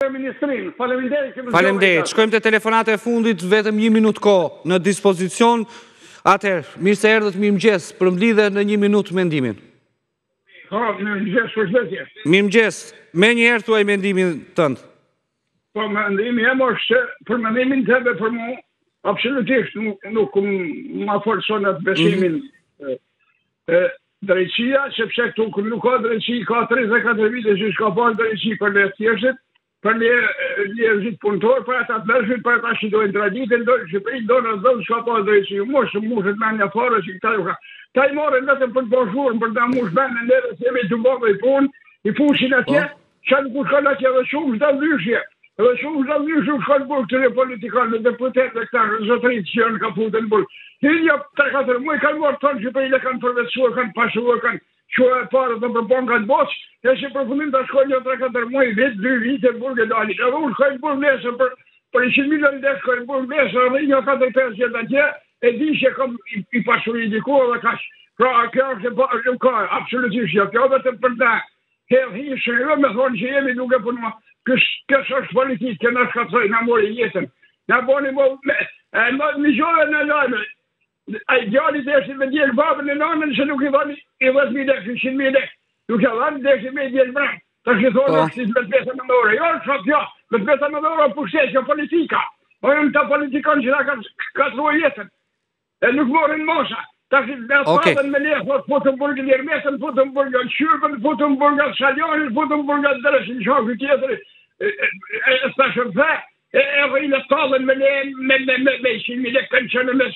Ministrin, faleminderit. Faleminderit. Shkojmë te telefonata e fundit, vetëm 1 minutë kohë në dispozicion. Atëherë, mirë se erdhët, mirëmëngjes, përmbledhe në 1 minutë mendimin. Mirëmëngjes, përshëndetje. Mirëmëngjes. Menjëherë thuaj mendimin tënd. Po mendimi jam është që për mendimin tënd për mua absolutisht nuk ma forcon atë besimin drejtësia, sepse këtu nuk ka drejtësi, ka 34 vite që s'ka pas drejtësi për le thjeshtet, për njerëzit punëtor, për ata të mërshit, për ata që dojnë traditën, dojnë Shqipëri, dojnë asë dojnë s'ka pas drejtësi. Mosh mushet me një farë që këta ju ka. Ta i morën vetëm për të bashurën, për të mush bërë në njerë, se jemi të mbove i punë, i pushin atje, që nuk u shkon atje dhe shumë shda vyshje. Dhe shumë shda vyshje u shkon burë këtëre politikanë, dhe deputet dhe këta zotërit që janë ka futën burë. Hirja 3-4 muaj kanë morë tonë Shqipëri dhe kanë përvecuar, kanë pashuar, kanë që e parë të përpon ka të boqë, e që përfundim të shkoj një 3-4 muaj, vetë 2 vite në burgë e dali. Edhe unë shkojnë burgë nesër, për 100 milion dhe shkojnë burgë nesër, dhe një 4-5 jetë atje, e di që kam i pashuri diku dhe kash. Pra, kjo është ka, absolutisht jo, kjo vetëm për ta, hi shërë me thonë që jemi duke punua, kësë është politikë, që në shkacoj, në mori jetën. Në boni në gjove në lajme, a i gjali deshti me djelë babën e nanën që nuk i dhani i 10.000 lek, 100.000 lek. Nuk i dhani deshti me djelë branë. Ta që thonë është me të besa më dhore. Jo, është jo, me të besa më dhore përshqesh, jo politika. O jënë ta politikon që ta ka të ruaj jetën. E nuk morin mosha. Ta që me asfatën me lehë, futën burgë njërmesën, futën burgë në shyrpën, futën burgë në shaljonin, futën burgë në dërëshin, shokë tjetëri. E stashën dhe. E rrinë të talën me 100.000 lek pensionë me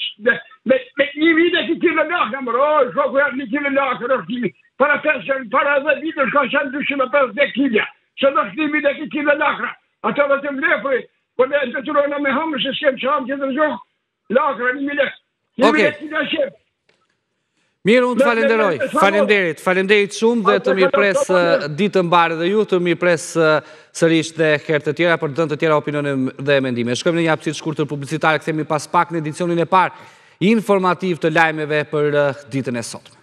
1 vite që kile lakë, mërë, shoku janë 1 kile lakë, rështimi. Para 10 vite shka qenë 250 kilja, që rështimi dhe kile lakëra. Ato dhe të mlefëri, për ne të të rojnë me hamë, që s'kem që hamë që të rëgjohë, lakëra 1.000 lek. 1.000 lek që nga shemë. Mirë, unë të falenderit. Falenderit shumë dhe të mirë presë ditë mbarë dhe ju, të mirë presë sërish dhe herë të tjera për dënë të tjera opinionin dhe mendime. Shkojmë në një hapësit shkurtër publicitare, këthemi pas pak në edicionin e parë informativ të lajmeve për ditën e sotme.